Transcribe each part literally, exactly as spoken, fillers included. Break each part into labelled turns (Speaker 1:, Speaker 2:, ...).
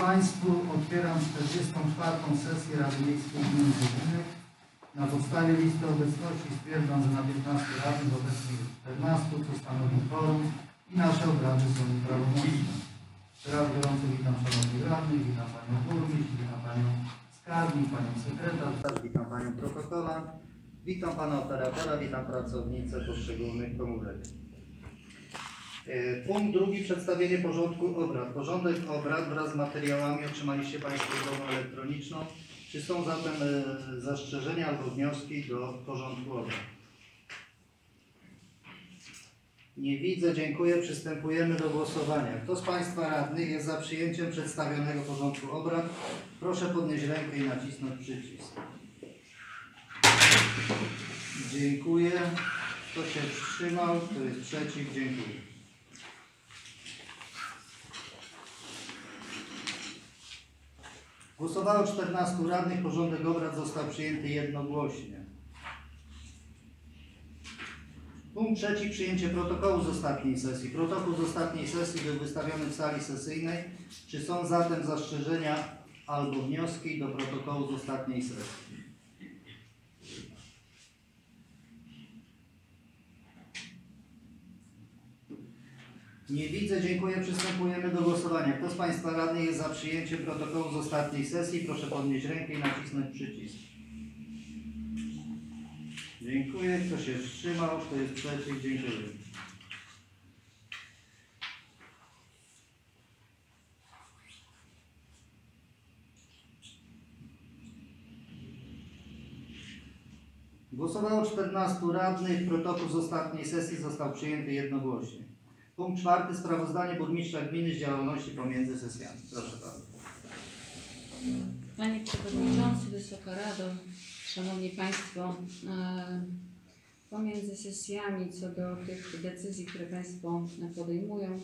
Speaker 1: Państwu, otwieram czterdziestą czwartą sesję Rady Miejskiej Gminy Żywinek. Na podstawie listy obecności stwierdzam, że na piętnastu radnych obecnych czternastu, co stanowi kworum i nasze obrady są prawomocne. Teraz gorąco witam szanownych radnych, witam Panią Burmistrz, witam Panią Skarbnik, Panią Sekretarz, witam Panią Protokolant, witam Pana Operatora, witam pracownice poszczególnych komórek. Punkt drugi. Przedstawienie porządku obrad. Porządek obrad wraz z materiałami otrzymaliście Państwo drogą elektroniczną. Czy są zatem zastrzeżenia albo wnioski do porządku obrad? Nie widzę, dziękuję. Przystępujemy do głosowania. Kto z Państwa radnych jest za przyjęciem przedstawionego porządku obrad? Proszę podnieść rękę i nacisnąć przycisk. Dziękuję. Kto się wstrzymał? Kto jest przeciw? Dziękuję. Głosowało czternastu radnych. Porządek obrad został przyjęty jednogłośnie. Punkt trzeci. Przyjęcie protokołu z ostatniej sesji. Protokół z ostatniej sesji był wystawiony w sali sesyjnej. Czy są zatem zastrzeżenia albo wnioski do protokołu z ostatniej sesji? Nie widzę, dziękuję. Przystępujemy do głosowania. Kto z Państwa radnych jest za przyjęciem protokołu z ostatniej sesji? Proszę podnieść rękę i nacisnąć przycisk. Dziękuję. Kto się wstrzymał? Kto jest przeciw? Dziękuję. Głosowało czternastu radnych. Protokół z ostatniej sesji został przyjęty jednogłośnie. Punkt czwarty. Sprawozdanie burmistrza gminy z działalności pomiędzy sesjami. Proszę Pana.
Speaker 2: Panie Przewodniczący, Wysoka Rado, Szanowni Państwo, pomiędzy sesjami co do tych decyzji, które Państwo podejmują,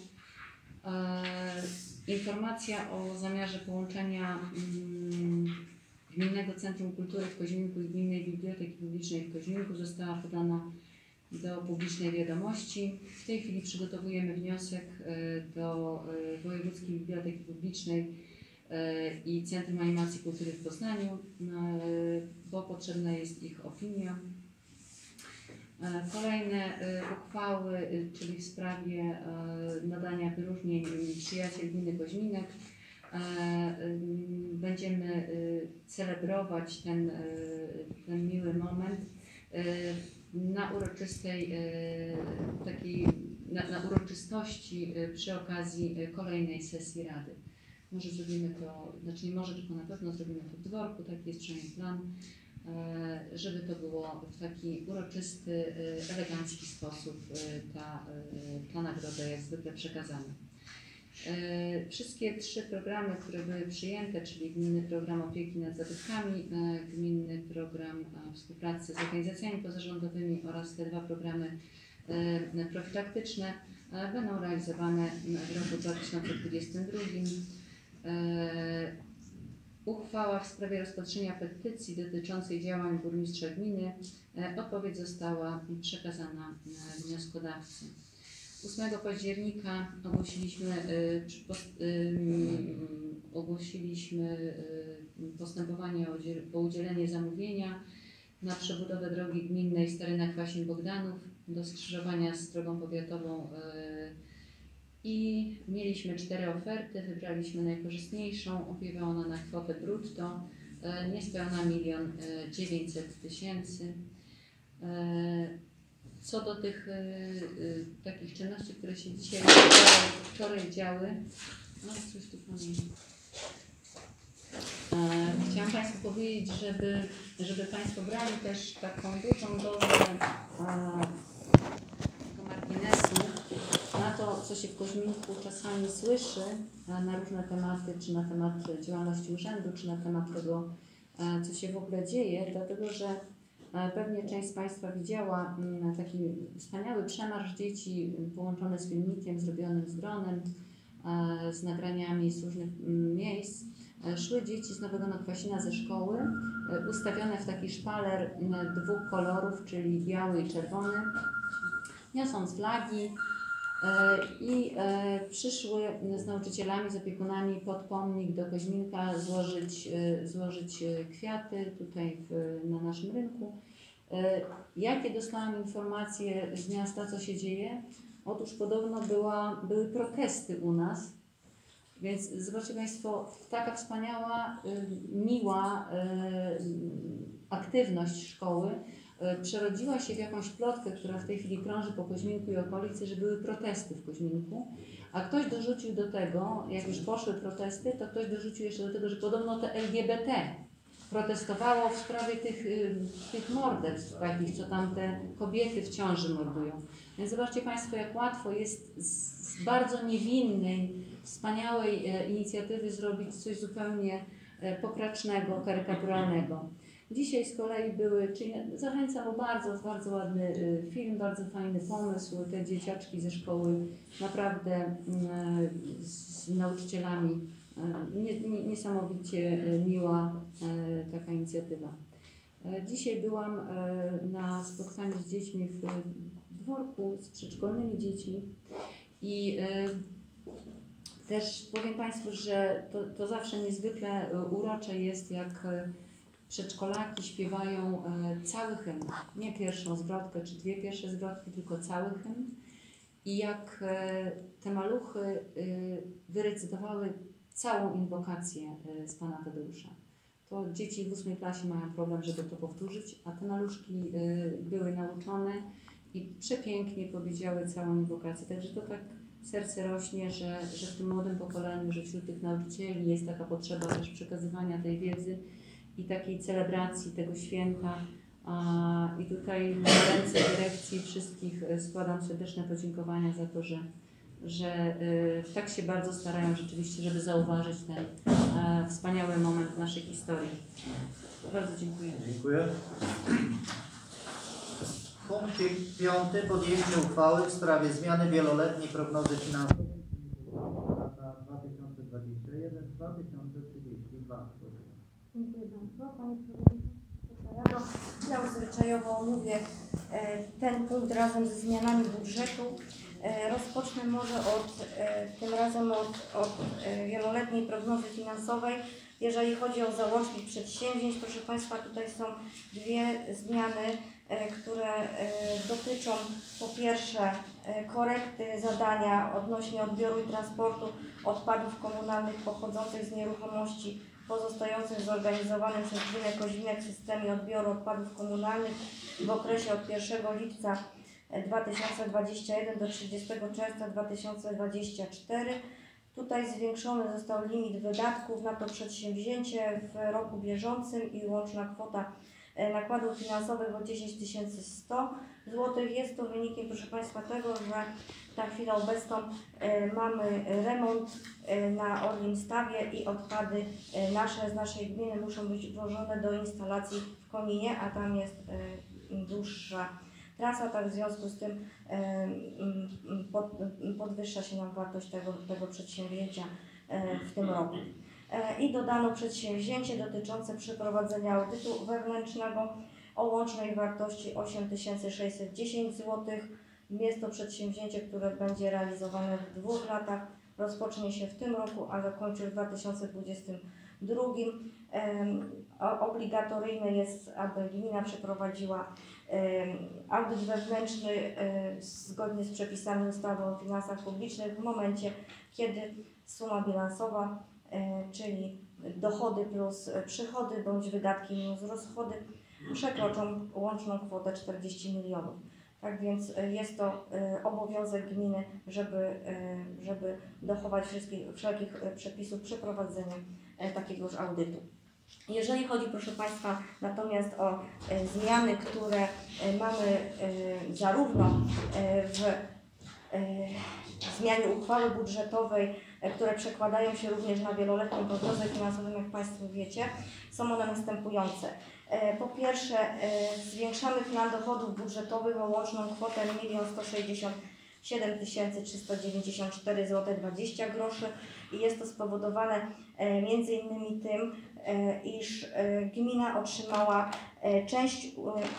Speaker 2: informacja o zamiarze połączenia Gminnego Centrum Kultury w Koźminku i Gminnej Biblioteki Publicznej w Koźminku została podana do publicznej wiadomości. W tej chwili przygotowujemy wniosek do Wojewódzkiej Biblioteki Publicznej i Centrum Animacji Kultury w Poznaniu, bo potrzebna jest ich opinia. Kolejne uchwały, czyli w sprawie nadania wyróżnień Przyjaciel Gminy Koźminek. Będziemy celebrować ten, ten miły moment na uroczystej takiej, na, na uroczystości przy okazji kolejnej sesji Rady. Może zrobimy to, znaczy nie może, tylko na pewno zrobimy to w dworku, taki jest przynajmniej plan, żeby to było w taki uroczysty, elegancki sposób ta, ta nagroda jak zwykle przekazana. Wszystkie trzy programy, które były przyjęte, czyli Gminny Program Opieki nad Zabytkami, Gminny Program Współpracy z Organizacjami Pozarządowymi oraz te dwa programy profilaktyczne, będą realizowane w roku dwa tysiące dwudziestym drugim. Uchwała w sprawie rozpatrzenia petycji dotyczącej działań burmistrza gminy. Odpowiedź została przekazana wnioskodawcy. ósmego października ogłosiliśmy, ogłosiliśmy postępowanie o udzielenie zamówienia na przebudowę drogi gminnej Staryna-Kwasin-Bogdanów do skrzyżowania z drogą powiatową i mieliśmy cztery oferty, wybraliśmy najkorzystniejszą, opiewa ona na kwotę brutto niespełna milion dziewięćset tysięcy. Co do tych y, y, takich czynności, które się dzisiaj wczoraj działy, no coś tu pamiętam. E, chciałam Państwu powiedzieć, żeby, żeby Państwo brali też taką dużą dozę e, marginesu na to, co się w Koźminku czasami słyszy e, na różne tematy, czy na temat działalności urzędu, czy na temat tego, e, co się w ogóle dzieje, dlatego że pewnie część z Państwa widziała taki wspaniały przemarsz dzieci połączony z filmikiem zrobionym z dronem, z nagraniami z różnych miejsc. Szły dzieci z Nowego Nadkwasina ze szkoły, ustawione w taki szpaler dwóch kolorów, czyli biały i czerwony, niosąc flagi, I przyszły z nauczycielami, z opiekunami pod pomnik do Koźminka złożyć, złożyć kwiaty tutaj w, na naszym rynku. Jakie dostałam informacje z miasta, co się dzieje? Otóż podobno była, były protesty u nas, więc zobaczcie Państwo, taka wspaniała, miła aktywność szkoły przerodziła się w jakąś plotkę, która w tej chwili krąży po Koźminku i okolicy, że były protesty w Koźminku, a ktoś dorzucił do tego, jak już poszły protesty, to ktoś dorzucił jeszcze do tego, że podobno te L G B T protestowało w sprawie tych, tych morderstw takich, co tam te kobiety w ciąży mordują. Więc zobaczcie Państwo, jak łatwo jest z bardzo niewinnej, wspaniałej inicjatywy zrobić coś zupełnie pokracznego, karykaturalnego. Dzisiaj z kolei były, czyli zachęcam, bo bardzo, bardzo ładny film, bardzo fajny pomysł. Te dzieciaczki ze szkoły naprawdę z nauczycielami, niesamowicie miła taka inicjatywa. Dzisiaj byłam na spotkaniu z dziećmi w dworku, z przedszkolnymi dziećmi i też powiem Państwu, że to, to zawsze niezwykle urocze jest, jak przedszkolaki śpiewają cały hymn, nie pierwszą zwrotkę czy dwie pierwsze zwrotki, tylko cały hymn. I jak te maluchy wyrecytowały całą inwokację z Pana Tadeusza, to dzieci w ósmej klasie mają problem, żeby to powtórzyć, a te maluszki były nauczone i przepięknie powiedziały całą inwokację. Także to tak serce rośnie, że, że w tym młodym pokoleniu, że wśród tych nauczycieli jest taka potrzeba też przekazywania tej wiedzy i takiej celebracji tego święta. A, I tutaj na ręce dyrekcji wszystkich składam serdeczne podziękowania za to, że, że y, tak się bardzo starają rzeczywiście, żeby zauważyć ten y, wspaniały moment w naszej historii. Bardzo dziękuję.
Speaker 3: Dziękuję. Punkt piąty. Podjęcie uchwały w sprawie zmiany wieloletniej prognozy finansowej na lata dwa tysiące dwudziesty pierwszy do dwa tysiące trzydziestego drugiego.
Speaker 4: Dziękuję bardzo. Panie Przewodniczący, ja zwyczajowo omówię ten punkt razem ze zmianami budżetu. Rozpocznę może od, tym razem od, od wieloletniej prognozy finansowej. Jeżeli chodzi o załącznik przedsięwzięć, proszę Państwa, tutaj są dwie zmiany, które dotyczą po pierwsze korekty zadania odnośnie odbioru i transportu odpadów komunalnych pochodzących z nieruchomości pozostających w zorganizowanym przez Gminę Koźminek w systemie odbioru odpadów komunalnych w okresie od pierwszego lipca dwa tysiące dwudziestego pierwszego do trzydziestego czerwca dwa tysiące dwudziestego czwartego. Tutaj zwiększony został limit wydatków na to przedsięwzięcie w roku bieżącym i łączna kwota nakładów finansowych o dziesięć tysięcy sto złotych. Jest to wynikiem, proszę Państwa, tego, że na chwilę obecną e, mamy remont e, na Orlim Stawie i odpady e, nasze z naszej gminy muszą być włożone do instalacji w Koninie, a tam jest e, dłuższa trasa, tak w związku z tym e, pod, podwyższa się nam wartość tego, tego przedsięwzięcia e, w tym roku. I dodano przedsięwzięcie dotyczące przeprowadzenia audytu wewnętrznego o łącznej wartości osiem tysięcy sześćset dziesięć złotych. Jest to przedsięwzięcie, które będzie realizowane w dwóch latach. Rozpocznie się w tym roku, a zakończy w dwa tysiące dwudziestym drugim. Obligatoryjne jest, aby gmina przeprowadziła audyt wewnętrzny zgodnie z przepisami ustawy o finansach publicznych w momencie, kiedy suma bilansowa, czyli dochody plus przychody bądź wydatki minus rozchody przekroczą łączną kwotę czterdzieści milionów. Tak więc jest to obowiązek gminy, żeby, żeby dochować wszystkich, wszelkich przepisów przeprowadzenia takiegoż audytu. Jeżeli chodzi, proszę Państwa, natomiast o zmiany, które mamy zarówno w zmianie uchwały budżetowej, które przekładają się również na wieloletnią prognozę finansową, jak Państwo wiecie, są one następujące. Po pierwsze, zwiększamy plan dochodów budżetowych o łączną kwotę milion sto sześćdziesiąt siedem tysięcy trzysta dziewięćdziesiąt cztery złote dwadzieścia groszy i jest to spowodowane między innymi tym, iż gmina otrzymała część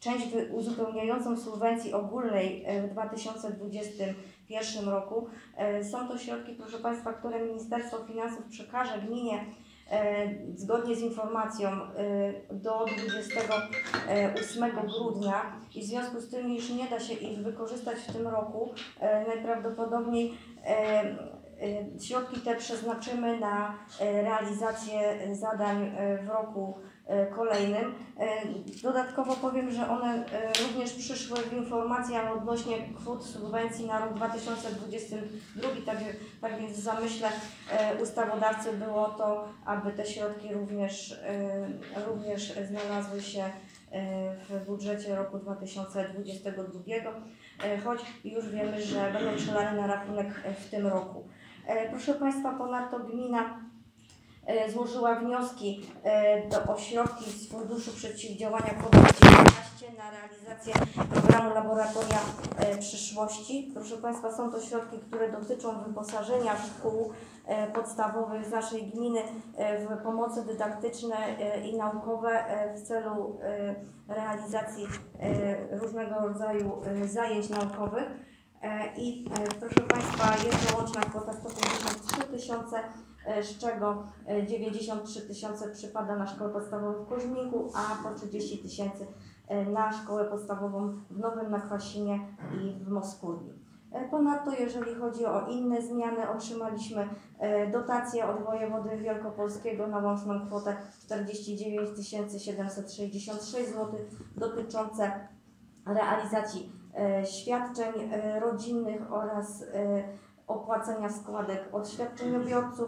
Speaker 4: część uzupełniającą subwencji ogólnej w dwa tysiące dwudziestym pierwszym roku. Są to środki, proszę Państwa, które Ministerstwo Finansów przekaże gminie zgodnie z informacją do dwudziestego ósmego grudnia i w związku z tym już nie da się ich wykorzystać w tym roku. Najprawdopodobniej środki te przeznaczymy na realizację zadań w roku kolejnym. Dodatkowo powiem, że one również przyszły w informacjach odnośnie kwot subwencji na rok dwa tysiące dwudziesty drugi, tak, tak więc w zamyśle ustawodawcy było to, aby te środki również, również znalazły się w budżecie roku dwa tysiące dwudziestego drugiego, choć już wiemy, że będą przelane na rachunek w tym roku. Proszę Państwa, ponadto gmina złożyła wnioski do, o środki z Funduszu Przeciwdziałania COVID dziewiętnaście na realizację programu Laboratoria Przyszłości. Proszę Państwa, są to środki, które dotyczą wyposażenia szkół podstawowych z naszej gminy w pomoce dydaktyczne i naukowe w celu realizacji różnego rodzaju zajęć naukowych. I proszę Państwa, jest to łączna kwota sto pięćdziesiąt trzy tysiące, z czego dziewięćdziesiąt trzy tysiące przypada na szkołę podstawową w Koźminku, a po trzydzieści tysięcy na szkołę podstawową w Nowym Nakwasinie i w Moskuli. Ponadto, jeżeli chodzi o inne zmiany, otrzymaliśmy dotację od wojewody wielkopolskiego na łączną kwotę czterdzieści dziewięć tysięcy siedemset sześćdziesiąt sześć złotych dotyczące realizacji świadczeń rodzinnych oraz opłacenia składek od świadczeniobiorców.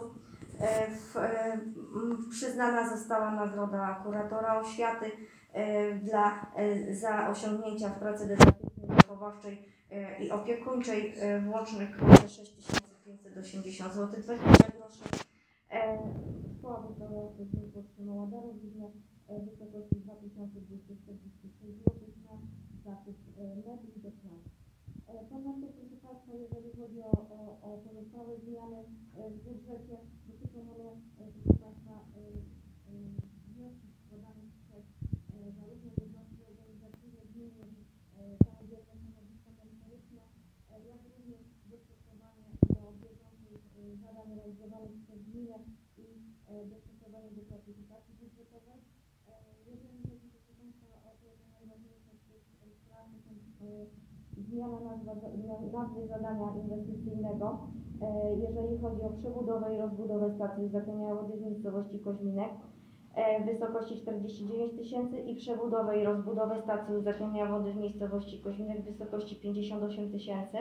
Speaker 4: Przyznana została nagroda kuratora oświaty dla, za osiągnięcia w pracy dydaktycznej, wychowawczej i opiekuńczej w łącznej kwocie sześć tysięcy pięćset osiemdziesiąt złotych dwadzieścia groszy. Szkoła Podstawowa otrzymała darowizny w wysokości dwa tysiące dwieście czterdzieści sześć złotych na zakup mebli do pracy. Ponadto, proszę Państwa, jeżeli chodzi o, o, o pozostałe zmiany w budżecie, dotyczą one, proszę Państwa, wniosków składanych przez zarówno jednostki organizacyjne gminy, samodzielne stanowiska merytoryczne, jak również dostosowanie do bieżących zadań realizowanych przez gminę i dostosowanie do klasyfikacji budżetowej. Jeżeli chodzi, proszę Państwa, o te najważniejsze z tych spraw, zmiana nazwy zadania inwestycyjnego, jeżeli chodzi o przebudowę i rozbudowę stacji uzdatniania wody w miejscowości Koźminek w wysokości czterdzieści dziewięć tysięcy i przebudowę i rozbudowę stacji uzdatniania wody w miejscowości Koźminek w wysokości pięćdziesiąt osiem tysięcy.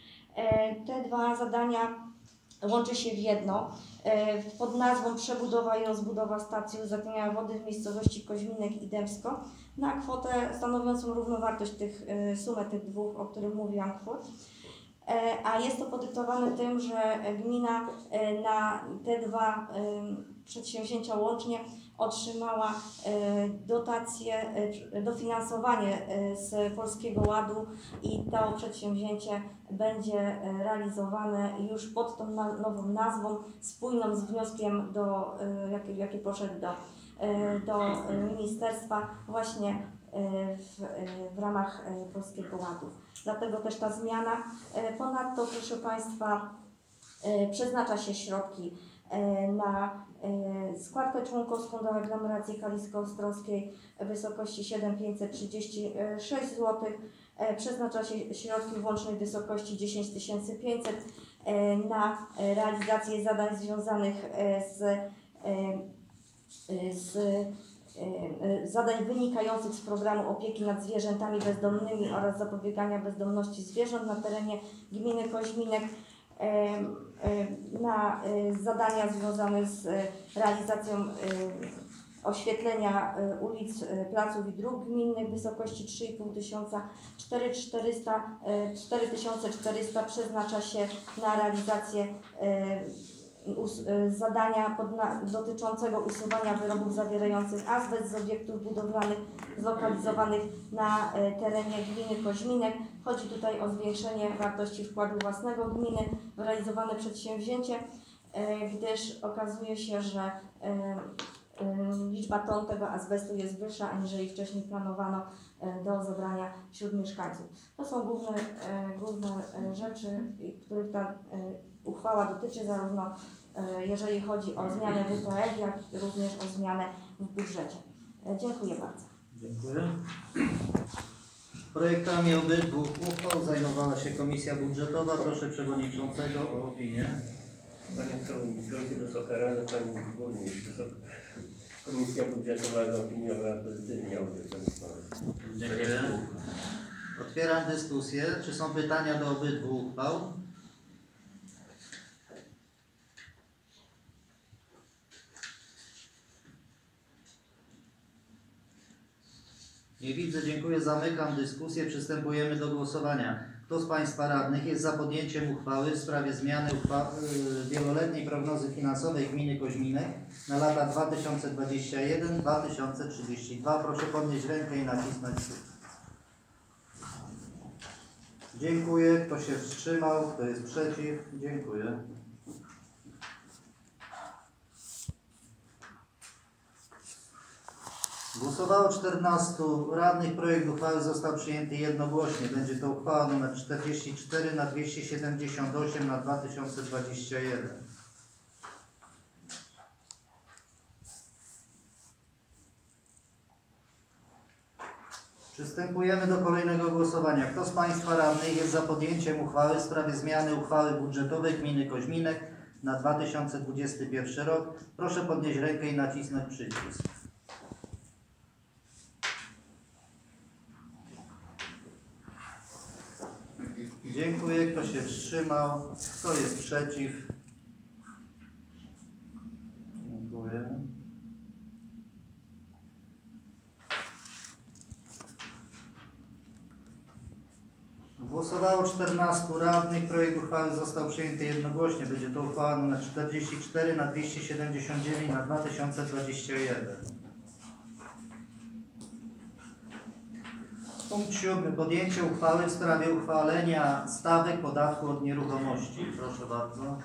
Speaker 4: Te dwa zadania łączy się w jedno pod nazwą przebudowa i rozbudowa stacji uzdatniania wody w miejscowości Koźminek i Dębsko na kwotę stanowiącą równowartość tych sumy tych dwóch, o których mówiłam, kwot. A jest to podyktowane tym, że gmina na te dwa przedsięwzięcia łącznie otrzymała dotację, dofinansowanie z Polskiego Ładu i to przedsięwzięcie będzie realizowane już pod tą nową nazwą, spójną z wnioskiem, do, jaki, jaki poszedł do, do ministerstwa właśnie w, w ramach Polskiego Ładu. Dlatego też ta zmiana. Ponadto, proszę Państwa, przeznacza się środki na składkę członkowską do aglomeracji kalisko-ostrowskiej w wysokości siedem tysięcy pięćset trzydzieści sześć złotych. Przeznacza się środki w łącznej wysokości dziesięć tysięcy pięćset na realizację zadań związanych z, z zadań wynikających z programu opieki nad zwierzętami bezdomnymi oraz zapobiegania bezdomności zwierząt na terenie gminy Koźminek, na zadania związane z realizacją oświetlenia ulic, placów i dróg gminnych w wysokości trzy i pół tysiąca. cztery tysiące czterysta przeznacza się na realizację zadania pod na, dotyczącego usuwania wyrobów zawierających azbest z obiektów budowlanych zlokalizowanych na terenie gminy Koźminek. Chodzi tutaj o zwiększenie wartości wkładu własnego gminy w realizowane przedsięwzięcie, gdyż okazuje się, że y, liczba ton tego azbestu jest wyższa, aniżeli wcześniej planowano y, do zebrania wśród mieszkańców. To są główne, y, główne y, rzeczy, y, których ta y, uchwała dotyczy, zarówno y, jeżeli chodzi o zmianę W P F, jak również o zmianę w budżecie. Y, dziękuję bardzo.
Speaker 3: Dziękuję. Projektami obydwu uchwał zajmowała się Komisja Budżetowa. Proszę Przewodniczącego o opinię.
Speaker 5: Panie Przewodniczący, Wysoka Rada, Pani Burmistrz, Wysoka Komisja Budżetowa zaopiniowała pozytywnie obie te uchwały.
Speaker 3: Dziękuję. Otwieram dyskusję. Czy są pytania do obydwu uchwał? Nie widzę, dziękuję. Zamykam dyskusję. Przystępujemy do głosowania. Kto z Państwa radnych jest za podjęciem uchwały w sprawie zmiany uchwa- yy, wieloletniej prognozy finansowej gminy Koźminek na lata dwa tysiące dwudziesty pierwszy do dwa tysiące trzydziestego drugiego? Proszę podnieść rękę i nacisnąć przycisk. Dziękuję. Kto się wstrzymał? Kto jest przeciw? Dziękuję. Głosowało czternastu radnych. Projekt uchwały został przyjęty jednogłośnie. Będzie to uchwała nr czterdzieści cztery na dwieście siedemdziesiąt osiem na dwa tysiące dwudziesty pierwszy. Przystępujemy do kolejnego głosowania. Kto z Państwa radnych jest za podjęciem uchwały w sprawie zmiany uchwały budżetowej gminy Koźminek na dwa tysiące dwudziesty pierwszy rok? Proszę podnieść rękę i nacisnąć przycisk. Dziękuję. Kto się wstrzymał? Kto jest przeciw? Dziękuję. Głosowało czternastu radnych. Projekt uchwały został przyjęty jednogłośnie. Będzie to uchwała nr czterdzieści cztery na dwieście siedemdziesiąt dziewięć na dwa tysiące dwudziesty pierwszy. Punkt siódmy. Podjęcie uchwały w sprawie uchwalenia stawek podatku od nieruchomości. Proszę bardzo.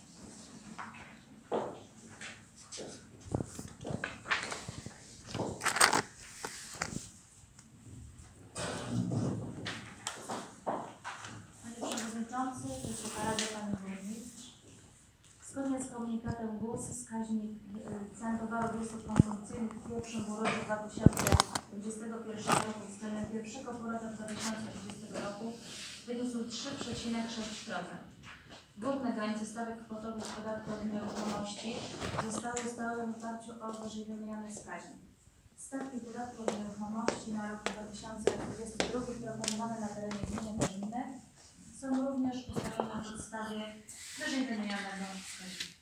Speaker 6: Panie Przewodniczący, Wysoka Rada, Panie Burmistrz. Zgodnie z komunikatem GUS wskaźnik y, cen towarów i usług konsumpcyjnych w pierwszym półroczu dwa tysiące dwudziestego pierwszego roku względem pierwszego półrocza dwa tysiące dwudziestego roku wyniósł trzy przecinek sześć procent. Górne granice stawek kwotowych podatku od nieruchomości zostały ustalone w oparciu o wyżej wymieniony wskaźnik. Stawki podatku od nieruchomości na rok dwa tysiące dwudziesty drugi proponowane na terenie gminy Koźminek są również ustalone na podstawie wyżej wymienionego wskaźnika.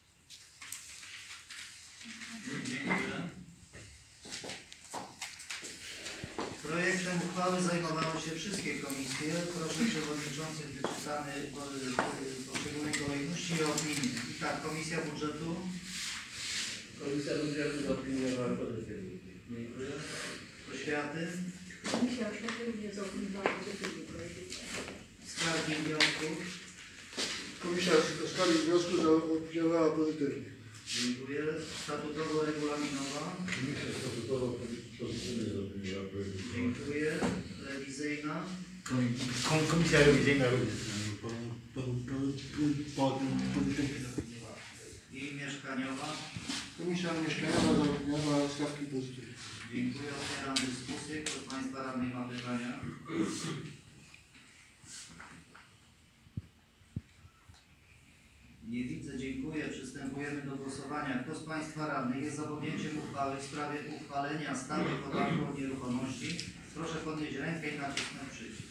Speaker 3: Dziękuję. Projektem uchwały zajmowały się wszystkie komisje. Proszę Przewodniczących wyczytany w poszczególnej kolejności i opinii. I tak, Komisja Budżetu.
Speaker 5: Komisja Budżetowa zaopiniowała pozytywnie.
Speaker 3: Dziękuję. Oświaty.
Speaker 2: Komisja Oświaty również zaopiniowała pozytywnie projekt.
Speaker 3: Skargi i wniosków.
Speaker 7: Komisja Skargi i Wniosków zaopiniowała pozytywnie.
Speaker 3: Dziękuję. Statutowo-regulaminowa.
Speaker 7: Komisja Statutowa pozytywnie zaopiniowała projekt.
Speaker 3: Dziękuję. Rewizyjna.
Speaker 7: Komisja Rewizyjna również pozytywnie zaopiniowała.
Speaker 3: I mieszkaniowa.
Speaker 7: Komisja Mieszkaniowa zaopiniowała stawki pozytywne.
Speaker 3: Dziękuję. Otwieram dyskusję. Kto z Państwa radnych ma pytania? Nie widzę, dziękuję. Przystępujemy do głosowania. Kto z Państwa radnych jest za podjęciem uchwały w sprawie uchwalenia stawek podatku od nieruchomości? Proszę podnieść rękę i nacisnąć przycisk.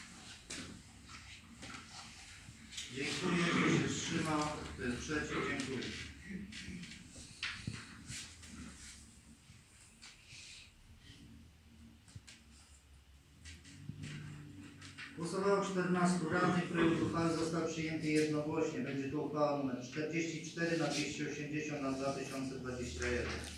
Speaker 3: Dziękuję. Kto się wstrzymał? Kto jest przeciw? Dziękuję. Głosowało czternastu radnych. Projekt uchwały został przyjęty jednogłośnie. Będzie to uchwała nr czterdzieści cztery na dwieście osiemdziesiąt na dwa tysiące dwudziesty pierwszy.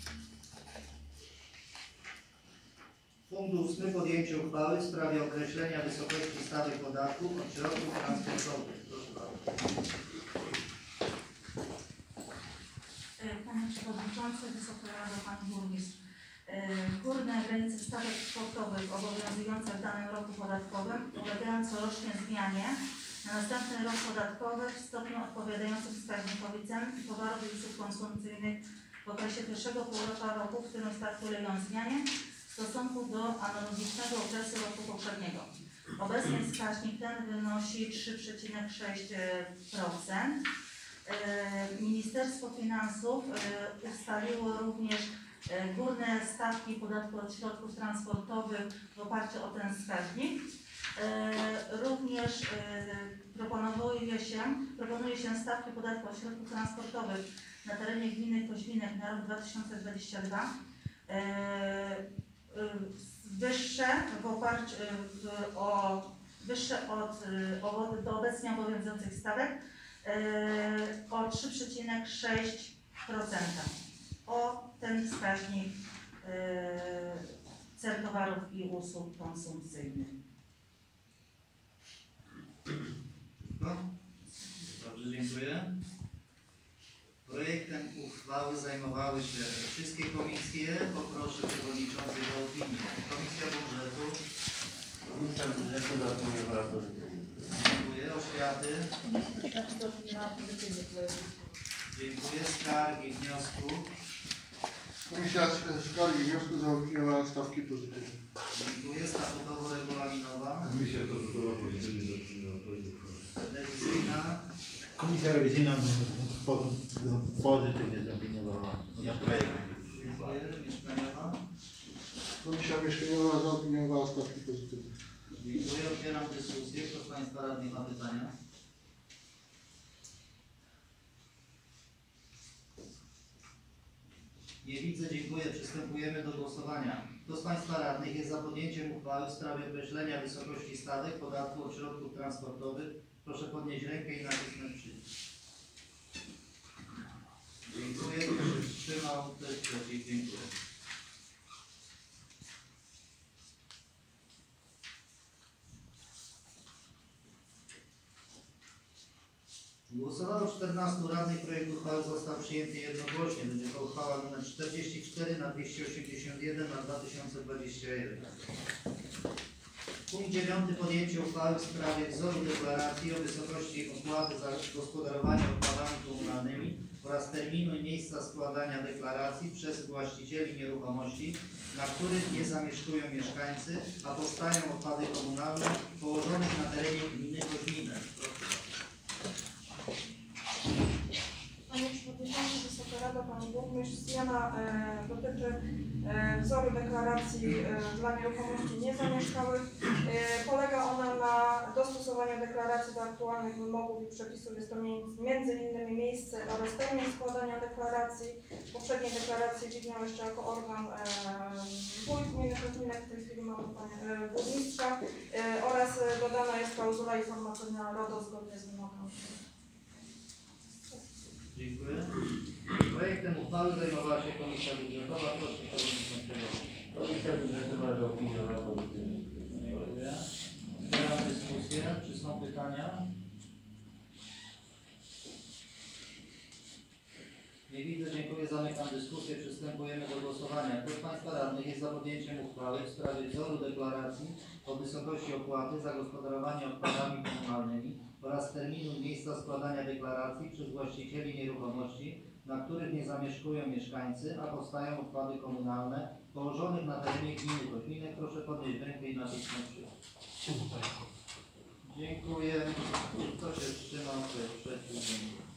Speaker 3: Punkt ósmy. Podjęcie uchwały w sprawie określenia wysokości stawek podatku od środków transportowych. Proszę bardzo.
Speaker 6: Panie Przewodniczący, Wysoka Rado, Pani Burmistrz. Górne granice stawek kwotowych obowiązujące w danym roku podatkowym ulegają corocznie zmianie na następny rok podatkowy w stopniu odpowiadającym wskaźnikowi cen towarów i usług konsumpcyjnych w okresie pierwszego półrocza roku, w którym startują zmianie w stosunku do analogicznego okresu roku poprzedniego. Obecnie wskaźnik ten wynosi trzy przecinek sześć procent. Ministerstwo Finansów ustaliło również górne stawki podatku od środków transportowych w oparciu o ten wskaźnik. Również proponuje się, proponuje się stawki podatku od środków transportowych na terenie gminy Koźminek na rok dwa tysiące dwudziesty drugi wyższe w oparciu o wyższe od, od do obecnie obowiązujących stawek o trzy przecinek sześć procent. O ten wskaźnik cen towarów i usług konsumpcyjnych.
Speaker 3: No. Dobrze, dziękuję. Projektem uchwały zajmowały się wszystkie komisje. Poproszę przewodniczących o opinię. Komisja Budżetu.
Speaker 5: Komisja Budżetu zaopiniowała pozytywnie.
Speaker 3: Dziękuję. Oświaty. Dziękuję. Skargi, wniosku.
Speaker 7: Komisja Skargi i Wniosku zaopiniowała stawki pozytywne.
Speaker 3: Dziękuję. Statutowo-regulaminowa.
Speaker 8: Komisja statutowa pozytywnie zaopiniowała projekt uchwały.
Speaker 3: Rewizyjna.
Speaker 8: Komisja rewizyjna po- pozytywnie zaopiniowała.
Speaker 3: Dziękuję. Mieszkaniowa.
Speaker 7: Komisja Mieszkaniowa zaopiniowała stawki pozytywne.
Speaker 3: Dziękuję. Otwieram dyskusję. Kto z Państwa radnych ma pytania? Nie widzę, dziękuję. Przystępujemy do głosowania. Kto z Państwa radnych jest za podjęciem uchwały w sprawie określenia wysokości stawek podatku od środków transportowych? Proszę podnieść rękę i nacisnąć przycisk. Dziękuję. Kto się wstrzymał? Kto jest przeciw? Dziękuję. Głosowało czternastu radnych. Projekt uchwały został przyjęty jednogłośnie. Będzie to uchwała nr czterdzieści cztery na dwieście osiemdziesiąt jeden na dwa tysiące dwadzieścia jeden. Punkt dziewiąty. Podjęcie uchwały w sprawie wzoru deklaracji o wysokości opłaty za gospodarowanie odpadami komunalnymi oraz terminu i miejsca składania deklaracji przez właścicieli nieruchomości, na których nie zamieszkują mieszkańcy, a powstają odpady komunalne położonych na terenie gminy Koźminek.
Speaker 9: Panie Przewodniczący, Wysoka Rado, Pani Burmistrz, zmiana e, dotyczy e, wzoru deklaracji e, dla nieruchomości niezamieszkałych. E, polega ona na dostosowaniu deklaracji do aktualnych wymogów i przepisów. Jest to między innymi miejsce oraz termin składania deklaracji. W poprzedniej deklaracji widniał jeszcze jako organ e, wójt gminy Koźminek, w tej chwili mamy Panie e, Burmistrza e, oraz e, dodana jest klauzula informacyjna RODO zgodnie z wymogami.
Speaker 3: Dziękuję. Projektem uchwały zajmowała się Komisja Budżetowa. Proszę przewodniczącego.
Speaker 5: Komisja Budżetowa zaopiniowała pozytywnie.
Speaker 3: Dziękuję. Otwieram dyskusję. Czy są pytania? Nie widzę. Dziękuję. Zamykam dyskusję. Przystępujemy do głosowania. Kto z Państwa radnych jest za podjęciem uchwały w sprawie wzoru deklaracji o wysokości opłaty za gospodarowanie odpadami komunalnymi oraz terminu i miejsca składania deklaracji przez właścicieli nieruchomości, na których nie zamieszkują mieszkańcy, a powstają odpady komunalne położonych na terenie gminy Koźminek? Proszę podnieść rękę i nacisnąć przycisk. Dziękuję. Kto się wstrzymał? Kto jest przeciw? Dziękuję.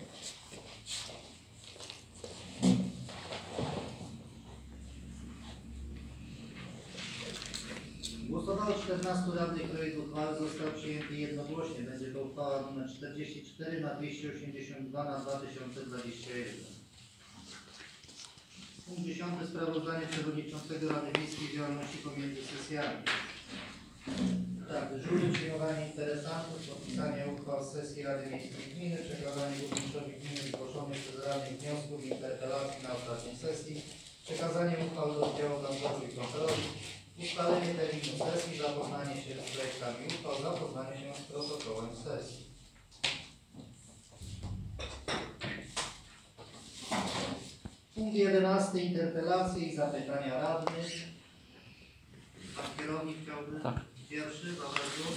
Speaker 3: Głosowało czternastu radnych. Projekt uchwały został przyjęty jednogłośnie. Będzie to uchwała nr czterdzieści cztery na dwieście osiemdziesiąt dwa na dwa tysiące dwadzieścia jeden. Punkt dziesiąty. Sprawozdanie Przewodniczącego Rady Miejskiej z działalności pomiędzy sesjami. Tak, dyżury, przyjmowanie interesantów, podpisanie uchwał z sesji Rady Miejskiej Gminy, przekazanie burmistrzowi gminy zgłoszonych przez radnych wniosków i interpelacji na ostatniej sesji, przekazanie uchwał do oddziału nadzoru i kontroli, ustalenie terminu sesji, zapoznanie się z projektami uchwał, zapoznanie się z protokołem sesji. Punkt jedenasty. Interpelacje i zapytania radnych. Pan kierownik chciałby
Speaker 10: Tak.
Speaker 3: pierwszy zabrać głos?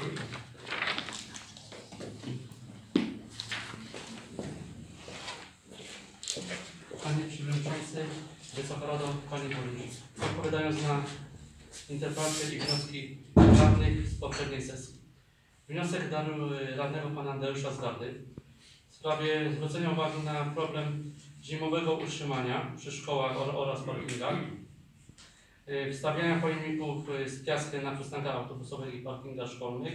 Speaker 10: Panie Przewodniczący, Wysoka Rado, Panie Burmistrzu. Odpowiadając na interpelacje i wnioski radnych z poprzedniej sesji. Wniosek radnego Pana Andreusza Zgardy w sprawie zwrócenia uwagi na problem zimowego utrzymania przy szkołach oraz parkingach, wstawiania pojemników z piaskiem na przystankach autobusowych i parkingach szkolnych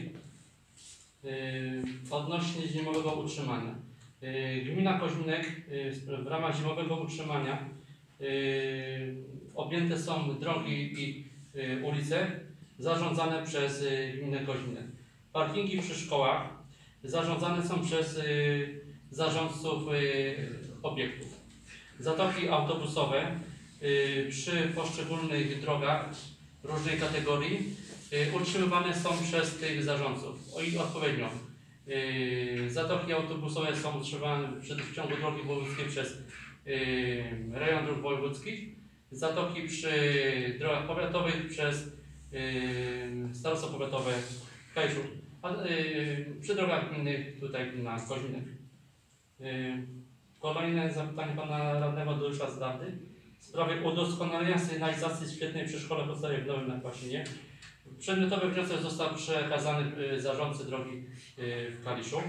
Speaker 10: odnośnie zimowego utrzymania. Gmina Koźminek w ramach zimowego utrzymania objęte są drogi i ulice zarządzane przez gminę Koźminek. Parkingi przy szkołach zarządzane są przez zarządców obiektów. Zatoki autobusowe przy poszczególnych drogach różnej kategorii utrzymywane są przez tych zarządców i odpowiednio. Zatoki autobusowe są utrzymywane w ciągu drogi wojewódzkiej przez rejon dróg wojewódzkich. Zatoki przy drogach powiatowych przez starostwo powiatowe w Kaliszu, a przy drogach gminnych tutaj na Koźminek. Kolejne zapytanie Pana Radnego Andreusza Zgardy w sprawie udoskonalenia sygnalizacji świetnej przy szkole podstawowej w Nowym Nakwasinie. Przedmiotowy wniosek został przekazany zarządcy drogi w Kaliszu.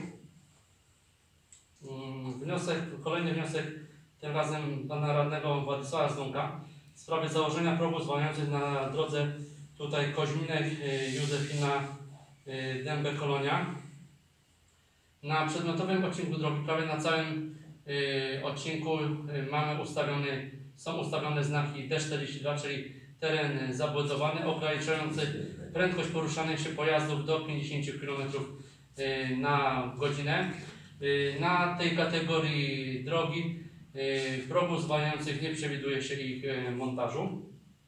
Speaker 10: Wniosek, kolejny wniosek, tym razem Pana Radnego Władysława Złąka w sprawie założenia progów zwalniających na drodze tutaj Koźminek, Józefina, Dębę, Kolonia. Na przedmiotowym odcinku drogi, prawie na całym y, odcinku y, mamy ustawione, są ustawione znaki D czterdzieści dwa, czyli teren zabudowany, ograniczający prędkość poruszania się pojazdów do pięćdziesiąt kilometrów y, na godzinę. Y, na tej kategorii drogi y, progów zwalniających nie przewiduje się ich y, montażu.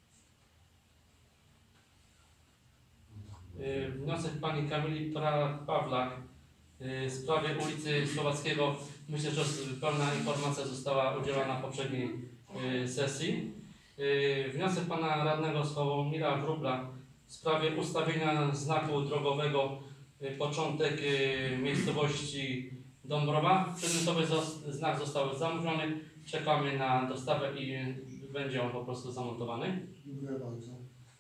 Speaker 10: Y, wniosek Pani Kamili Pawlak w sprawie ulicy Słowackiego. Myślę, że pełna informacja została udzielona w poprzedniej sesji. Wniosek Pana Radnego Sławomira Wróbla w sprawie ustawienia znaku drogowego początek miejscowości Dąbrowa. Przedmiotowy znak został zamówiony. Czekamy na dostawę i będzie on po prostu zamontowany.
Speaker 7: Dziękuję bardzo.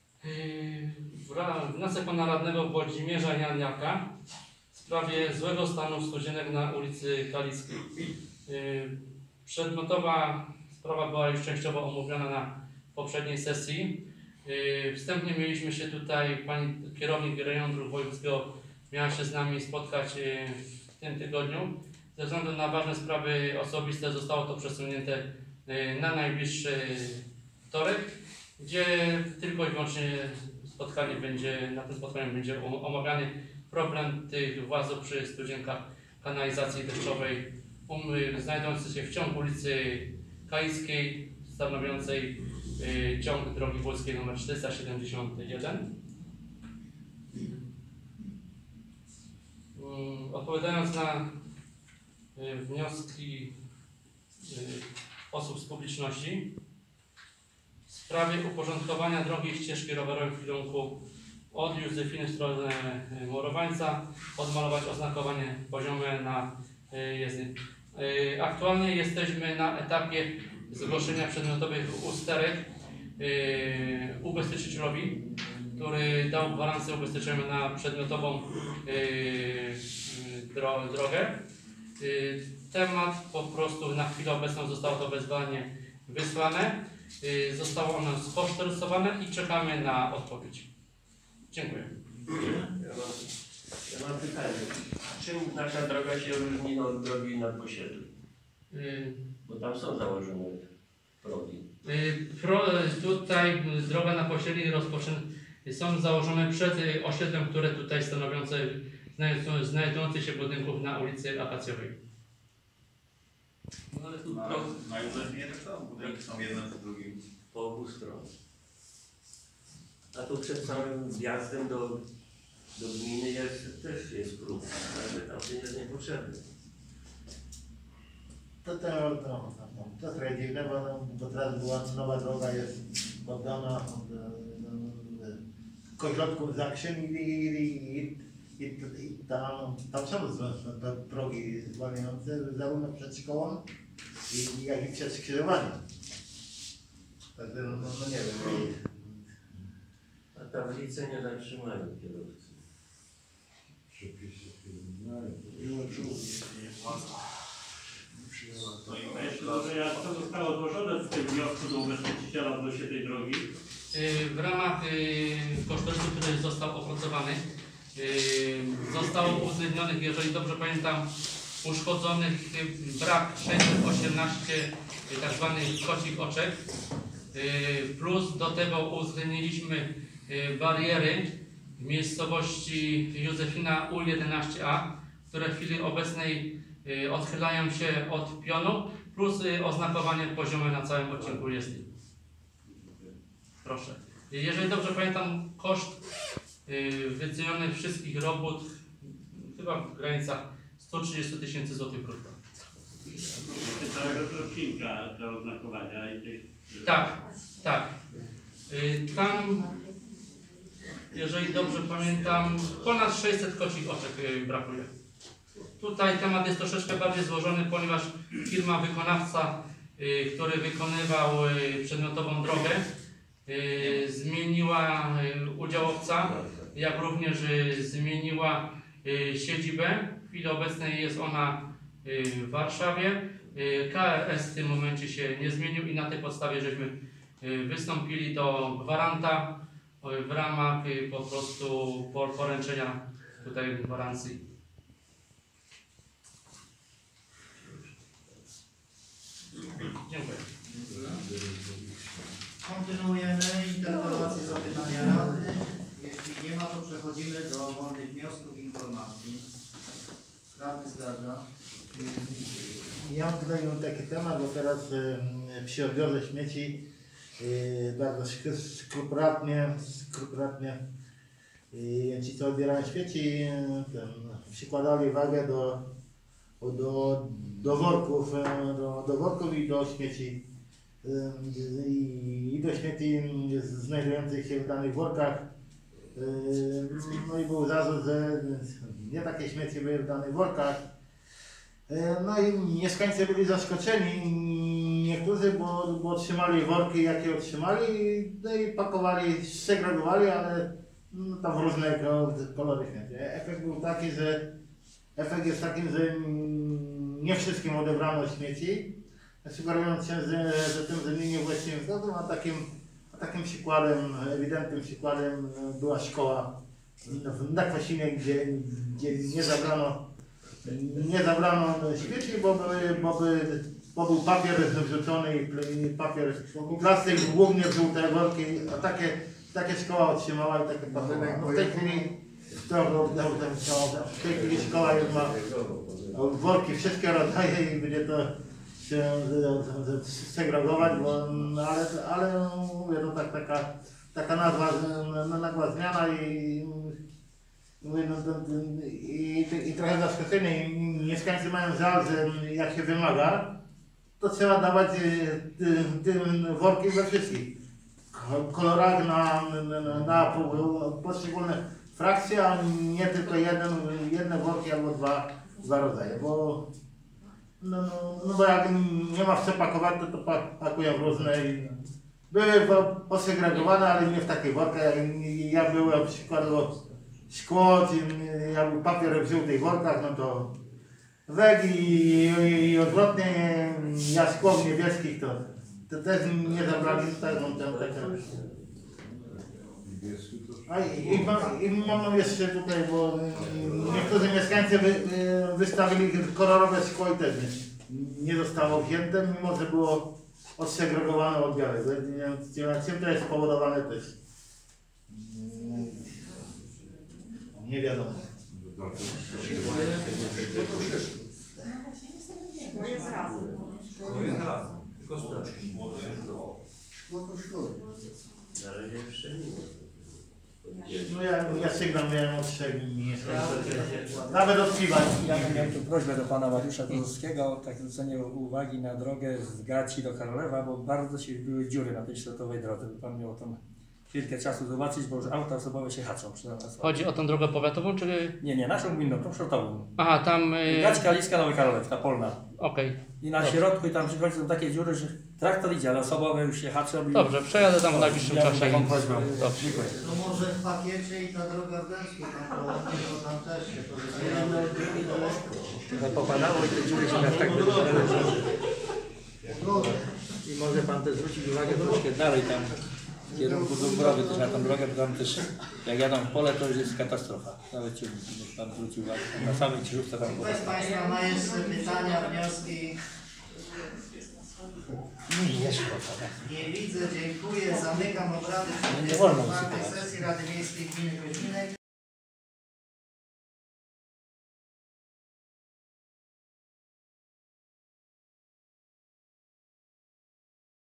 Speaker 10: Wniosek Pana Radnego Włodzimierza Janiaka w sprawie złego stanu studzienek na ulicy Kalickiej. Przedmiotowa sprawa była już częściowo omówiona na poprzedniej sesji. Wstępnie mieliśmy się tutaj, pani kierownik rejonu dróg wojewódzkiego miała się z nami spotkać w tym tygodniu. Ze względu na ważne sprawy osobiste zostało to przesunięte na najbliższy wtorek, gdzie tylko i wyłącznie spotkanie będzie, na tym spotkaniu będzie omawiany problem tych włazów przy studzienkach kanalizacji deszczowej um, znajdujących się w ciągu ulicy Kalickiej, stanowiącej y, ciąg drogi wojewódzkiej nr czterysta siedemdziesiąt jeden. Um, odpowiadając na y, wnioski y, osób z publiczności w sprawie uporządkowania drogi i ścieżki rowerowej w kierunku od Józefiny w stronę Morowańca, odmalować oznakowanie poziome na jezdni. Aktualnie jesteśmy na etapie zgłoszenia przedmiotowych usterek ubezpieczycielowi, który dał gwarancję ubezpieczenia na przedmiotową drogę. Temat po prostu na chwilę obecną zostało to wezwanie wysłane, zostało ono skosztorysowane i czekamy na odpowiedź. Dziękuję.
Speaker 5: Ja mam, ja mam pytanie. Czym nasza droga się różni od drogi na Posiedlu?
Speaker 10: Yy,
Speaker 5: Bo tam są założone progi.
Speaker 10: yy, pro, tutaj droga na Posiedli rozpoczyn są założone przed osiedlem, które tutaj stanowiące znajdujący się budynków na ulicy Akacjowej.
Speaker 5: No ale tu
Speaker 11: Na,
Speaker 5: pro...
Speaker 11: na Józefinie tak samo, budynki są jeden z drugim.
Speaker 5: po obu stron. A tu przed samym wjazdem do, do gminy jest, też jest próg, ale tam się jest niepotrzebny.
Speaker 8: to, to, to, to, to jest trochę dziwne, bo, no, bo teraz była nowa droga, jest oddana od e, Koźlotków Zakrzyn i, i, i, i, i tam, tam są te progi zwalniające zarówno przed szkołą, i, jak i przed skrzyżowaniem. Także no, no nie wiem.
Speaker 5: A tablice nie zatrzymają kierowcy.
Speaker 12: A jeszcze może jak to zostało złożone w tym wniosku do ubezpieczyciela odnośnie tej drogi?
Speaker 10: W ramach kosztorysu, który został opracowany, zostało uwzględnionych, jeżeli dobrze pamiętam, uszkodzonych brak sześćset osiemnaście tak zwanych kocich oczek, plus do tego uwzględniliśmy bariery w miejscowości Józefina U jedenaście A, które w chwili obecnej odchylają się od pionu, plus oznakowanie poziome na całym odcinku jezdni. Proszę. Jeżeli dobrze pamiętam, koszt wycenionych wszystkich robót chyba w granicach sto trzydzieści tysięcy złotych brutto.
Speaker 12: Całego odcinka te oznakowania i tych...
Speaker 10: Tak, tak. Tam, jeżeli dobrze pamiętam, ponad sześćset kocich oczek brakuje. Tutaj temat jest troszeczkę bardziej złożony, ponieważ firma wykonawca, który wykonywał przedmiotową drogę, zmieniła udziałowca, jak również zmieniła siedzibę. W chwili obecnej jest ona w Warszawie. K R S w tym momencie się nie zmienił i na tej podstawie żeśmy wystąpili do gwaranta w ramach po prostu poręczenia tutaj gwarancji. Dziękuję.
Speaker 3: Kontynuujemy interpelację, zapytania rady. Jeśli nie ma, to przechodzimy do wolnych wniosków i informacji. Radny zgadza.
Speaker 8: Ja mam tutaj taki temat, bo teraz y, przy odbiorze śmieci y, bardzo skrupulatnie, skrupulatnie y, ci co odbierają śmieci y, ten, przykładali wagę do, do, do worków, y, do, do worków i do śmieci y, i, i do śmieci znajdujących się w danych workach. Y, no i był zarzut, że nie takie śmieci były w danych workach. No i mieszkańcy byli zaskoczeni, niektórzy, bo, bo otrzymali worki, jakie otrzymali, no i pakowali, segregowali, ale no, tam w różne kolory śmieci. Efekt był taki, że efekt jest taki, że nie wszystkim odebrano śmieci, sugerując się, że, że tym zmienił właściwym zgodem, a takim, a takim przykładem, ewidentnym przykładem była szkoła na Kwasinie, gdzie, gdzie nie zabrano Nie zabrano śmieci, bo, były, bo, by, bo był papier wrzucony i papier, plastik głównie w żółte worki, a takie, takie szkoła otrzymała i takie papiery. No w tej chwili w tej chwili szkoła już ma worki wszystkie rodzaje i będzie to się segregować, bo, ale, ale mówię, to tak, taka, taka nazwa, nagła zmiana i Mówię, no, to, i, i trochę zaskoczenie, mieszkańcy mają żal, że jak się wymaga, to trzeba dawać tym worki we wszystkich kolorach na, na, na poszczególne frakcje, a nie tylko jeden, jedne worki albo dwa, dwa rodzaje, bo no, no, no bo jak nie ma w co pakować, to, to pakują różne i były posegregowane, ale nie w takich workach. Ja byłem przykładowo szkło, jak był papier w żółtych workach, no to weg i, i, i odwrotnie, ja szkło w niebieskich, to, to też nie zabrali tutaj, no tam takie. A i, i, mam, i mam jeszcze tutaj, bo niektórzy mieszkańcy wy, wystawili kolorowe szkło i też nie, nie zostało wzięte, mimo że było odsegregowane od białego. Czym to jest spowodowane też? Nie wiadomo.
Speaker 9: To jest raz.
Speaker 11: To jest raz. Tylko
Speaker 7: No to szkoda.
Speaker 5: Na razie jeszcze nie ma.
Speaker 8: No ja, ja sygnał miałem od trzech dni, nawet od piwa.
Speaker 13: Ja miałem tu prośbę do pana Mariusza Kozłowskiego, tak zwrócenie uwagi na drogę z Gaci do Karolewa, bo bardzo się były dziury na tej środkowej drodze. Pan miał tam chwilkę czasu zobaczyć, bo już auta osobowe się haczą. Przy nas.
Speaker 10: Chodzi o tą drogę powiatową, czy...
Speaker 13: Nie, nie, naszą gminną, tą środkową.
Speaker 10: Aha, tam... Yy...
Speaker 13: Gacka, Liska, Nowy Karolew, ta polna.
Speaker 10: Okej. Okay.
Speaker 13: I na
Speaker 10: Dobrze.
Speaker 13: środku i tam przychodzi są takie dziury, że traktor idzie, ale osobowe już się haczą.
Speaker 10: Dobrze, przejadę tam w najbliższym
Speaker 13: ja
Speaker 10: czasie.
Speaker 13: taką prośbę.
Speaker 10: Dobrze.
Speaker 13: Dziękuję.
Speaker 3: To może w pakiecie i ta droga w Dębsku, tam połownie, to tam też się pozyskuje.
Speaker 13: Trochę popadało i te dziury się nas tak wydawały, że... I może pan też zwrócić uwagę troszkę dalej tam w kierunku Dąbrowy, też na tą drogę, bo tam też jak jadą w pole, to już jest katastrofa. Nawet ciągniki, niech pan zwróci uwagę. Na samej ciężówce tam
Speaker 3: Ktoś z Państwa ma jeszcze pytania, wnioski?
Speaker 8: Nie, nie szkoda.
Speaker 3: Nie widzę, dziękuję. Zamykam obrady
Speaker 8: Nie wolno
Speaker 3: czwartej sesji Rady Miejskiej Gminy Koźminek.